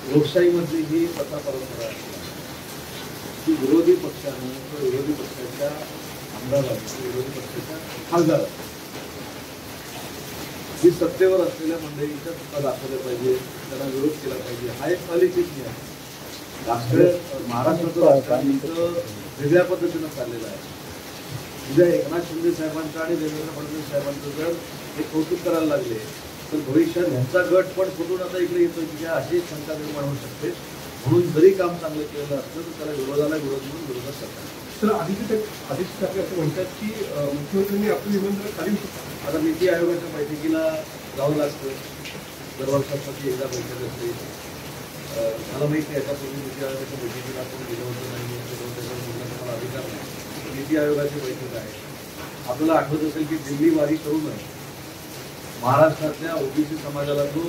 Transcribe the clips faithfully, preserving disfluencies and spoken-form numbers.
लोकशाहीमधली ही प्रथा परंपरा आहे की विरोधी पक्षानं किंवा विरोधी पक्षाच्या आमदारांनी विरोधी पक्षाच्या खासदारांनी जी सत्तेवर असलेल्या मंडळींच्या चुका दाखवल्या पाहिजे, त्यांना विरोध केला पाहिजे, हा एक अलिखित नियम आहे. राष्ट्र महाराष्ट्राचं राजकारण वेगळ्या पद्धतीनं चाललेलं आहे. उद्या एकनाथ शिंदे साहेबांचं आणि देवेंद्र फडणवीस साहेबांचं जर हे कौतुक करायला लागले तर भविष्यात ह्यांचा गट पण फुटून आता इकडे येतो की अशी शंका निर्माण होऊ शकते. म्हणून जरी काम चांगलं केलेलं असलं तर त्याला विरोधाला विरोध म्हणून विरोधात करतात. तर आदित्य आदित्य ठाकरे असं म्हणतात की मुख्यमंत्र्यांनी आपलं विमानतळ खाली शकतात. आता नीती आयोगाच्या बैठकीला जावं लागतं. दरवर्षासाठी एकदा बैठक असते. मला माहिती आहे याच्यापूर्वी नीती आयोगाच्या बैठकीला आपण गेलो होतो नाही त्याच्यावर बोलण्याचा मला अधिकार नाही. नीती आयोगाची बैठक आहे. आपल्याला आठवत असेल की दिल्ली वारी करूनच महाराष्ट्रातल्या ओबीसी समाजाला जो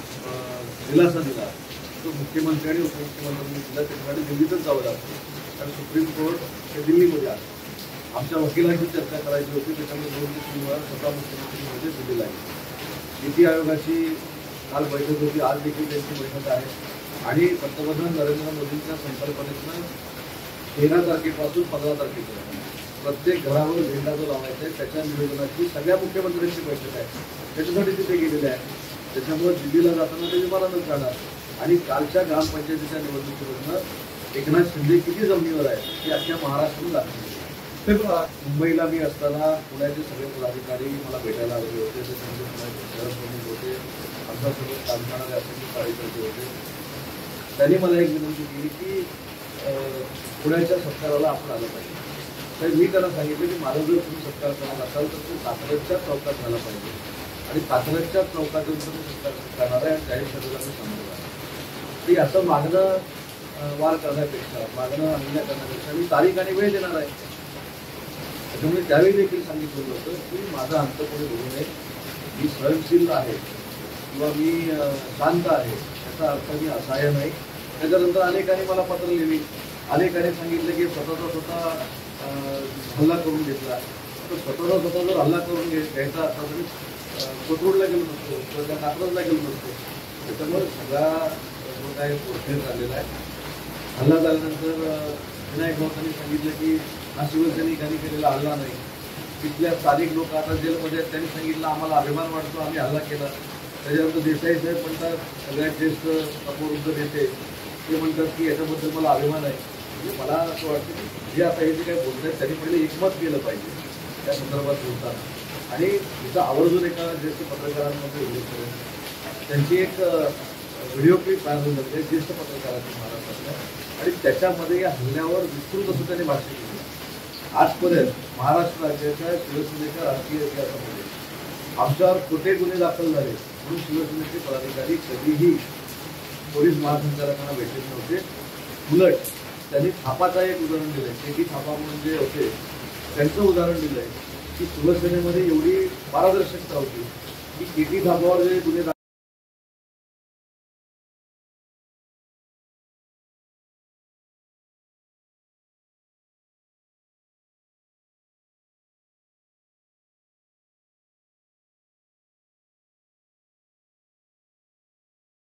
दिलासा दिला तो मुख्यमंत्री आणि उपमुख्यमंत्र्यांनी दिला. त्याच्यासाठी दिल्लीतच जावं लागतं कारण सुप्रीम कोर्ट हे दिल्लीमध्ये आहे. आमच्या वकिलांची चर्चा करायची होती त्याच्यामुळे दोन ते तीन वेळा स्वतः मुख्यमंत्र्यांमध्ये दिलेला आहे. नीती आयोगाची काल बैठक होती, आज देखील त्यांची बैठक आहे आणि पंतप्रधान नरेंद्र मोदींच्या संकल्पनेतनं तेरा तारखेपासून पंधरा तारखेपर्यंत प्रत्येक घरावर झेंडा जो लावायचा आहे त्याच्या निवेदनाची सगळ्या मुख्यमंत्र्यांची बैठक आहे. त्याच्यासाठी तिथे गेलेले आहे. त्याच्यामुळे दिल्लीला जाताना ते विमानानंच जाणार आणि कालच्या ग्रामपंचायतीच्या निवडणुकीमधनं एकनाथ शिंदे किती जमिनीवर आहे की अख्ख्या महाराष्ट्रातून दाखवली. तर मुंबईला मी असताना पुण्याचे सगळे पदाधिकारी मला भेटायला आलेले होते. त्याच्यामध्ये पुण्याचे शहर प्रमुख होते, आमच्यासोबत काम करणारे असलेले कार्यकर्ते होते. त्यांनी मला एक विनंती केली की पुण्याच्या सत्काराला आपण आलं पाहिजे. तर मी त्यांना सांगितलं की मला जर तुम्ही सत्कार करत असाल तर तो कात्रजच्या चौकात झाला पाहिजे आणि कात्रजच्या चौकात येऊन तुम्ही सत्कार करणार आहे आणि जाहीर सभेला मी समजलं आहे की असं मागणं वार करण्यापेक्षा मागणं अन्याय करण्यापेक्षा मी तारीख आणि वेळ देणार आहे. त्याच्यामुळे त्यावेळी देखील सांगितलेलं होतं की माझा अंत कोणी होऊ नये, मी सहनशील आहे किंवा मी शांत आहे याचा अर्थ मी असहाय्य नाही. त्याच्यानंतर अनेकांनी मला पत्र लिहिली, अनेकांनी सांगितलं की स्वतःचा स्वतः हल्ला करून घेतला. तर स्वतःचा स्वतः जर हल्ला करून घे घ्यायचा असता तरी कोथरूडला गेलो नसतो किंवा त्या कात्रजला गेलो नसतो. त्याच्यामुळे सगळा जो काही प्रोसेस झालेला आहे. हल्ला झाल्यानंतर विनायक राऊतांनी सांगितलं की हा शिवसैनिकांनी केलेला हल्ला नाही. तिथल्या स्थानिक लोक आता जेलमध्ये आहेत त्यांनी सांगितलं आम्हाला अभिमान वाटतो आम्ही हल्ला केला. त्याच्यानंतर देसाई साहेब म्हणतात सगळ्यात ज्येष्ठ अपवृद्ध नेते ते म्हणतात की याच्याबद्दल मला अभिमान आहे. म्हणजे मला असं वाटतं की जे आता हे जे काही बोलत आहेत त्यांनी पहिले एकमत केलं पाहिजे त्या संदर्भात बोलताना. आणि तिथं आवर्जून एका ज्येष्ठ पत्रकारांमध्ये उल्लेख करेन. त्यांची एक व्हिडिओ क्लिप पाहिजे म्हणजे ज्येष्ठ पत्रकारांची महाराष्ट्रातल्या आणि त्याच्यामध्ये या हल्ल्यावर विस्तृत असं त्यांनी भाष्य केलं. आजपर्यंत महाराष्ट्र राज्याच्या शिवसेनेच्या राजकीय इतिहासामध्ये आमच्यावर खोटे गुन्हे दाखल झाले म्हणून शिवसेनेचे पदाधिकारी कधीही पोलीस महासंचालकांना भेटले नव्हते. उलट त्यांनी थापाचा एक उदाहरण दिलंय. केटी थापा म्हणून जे होते त्यांचं उदाहरण दिलंय की शिवसेनेमध्ये एवढी पारदर्शकता होती की केटी थापावर जे गुन्हे